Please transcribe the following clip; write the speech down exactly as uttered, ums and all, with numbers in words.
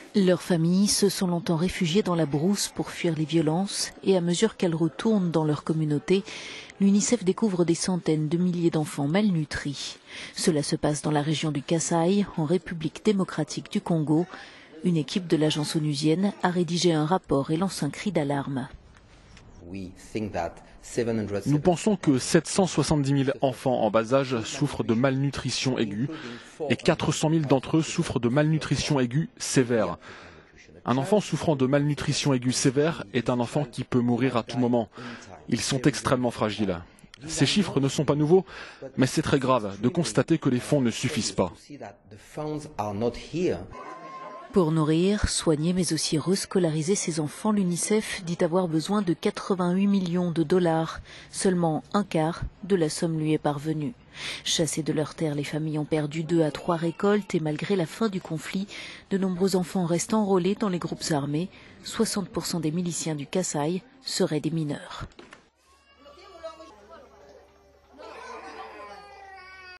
Leurs familles se sont longtemps réfugiées dans la brousse pour fuir les violences et à mesure qu'elles retournent dans leur communauté, l'UNICEF découvre des centaines de milliers d'enfants malnutris. Cela se passe dans la région du Kasaï, en République démocratique du Congo. Une équipe de l'agence onusienne a rédigé un rapport et lance un cri d'alarme. Nous pensons que sept cent soixante-dix mille enfants en bas âge souffrent de malnutrition aiguë et quatre cent mille d'entre eux souffrent de malnutrition aiguë sévère. Un enfant souffrant de malnutrition aiguë sévère est un enfant qui peut mourir à tout moment. Ils sont extrêmement fragiles. Ces chiffres ne sont pas nouveaux, mais c'est très grave de constater que les fonds ne suffisent pas. Pour nourrir, soigner mais aussi rescolariser ces enfants, l'UNICEF dit avoir besoin de quatre-vingt-huit millions de dollars. Seulement un quart de la somme lui est parvenue. Chassés de leurs terres, les familles ont perdu deux à trois récoltes et malgré la fin du conflit, de nombreux enfants restent enrôlés dans les groupes armés. soixante pour cent des miliciens du Kasaï seraient des mineurs.